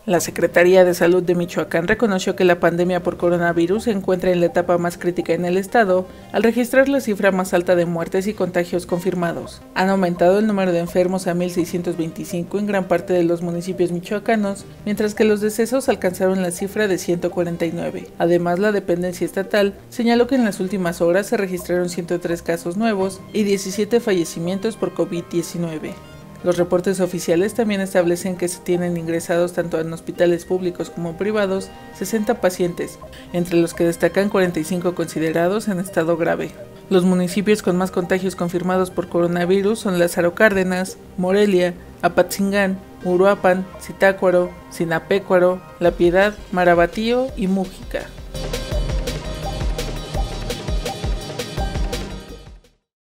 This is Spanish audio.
La Secretaría de Salud de Michoacán reconoció que la pandemia por coronavirus se encuentra en la etapa más crítica en el estado, al registrar la cifra más alta de muertes y contagios confirmados. Han aumentado el número de enfermos a 1,625 en gran parte de los municipios michoacanos, mientras que los decesos alcanzaron la cifra de 149. Además, la dependencia estatal señaló que en las últimas horas se registraron 103 casos nuevos y 17 fallecimientos por COVID-19. Los reportes oficiales también establecen que se tienen ingresados tanto en hospitales públicos como privados 60 pacientes, entre los que destacan 45 considerados en estado grave. Los municipios con más contagios confirmados por coronavirus son Lázaro Cárdenas, Morelia, Apatzingán, Uruapan, Zitácuaro, Sinapecuaro, La Piedad, Marabatío y Mújica.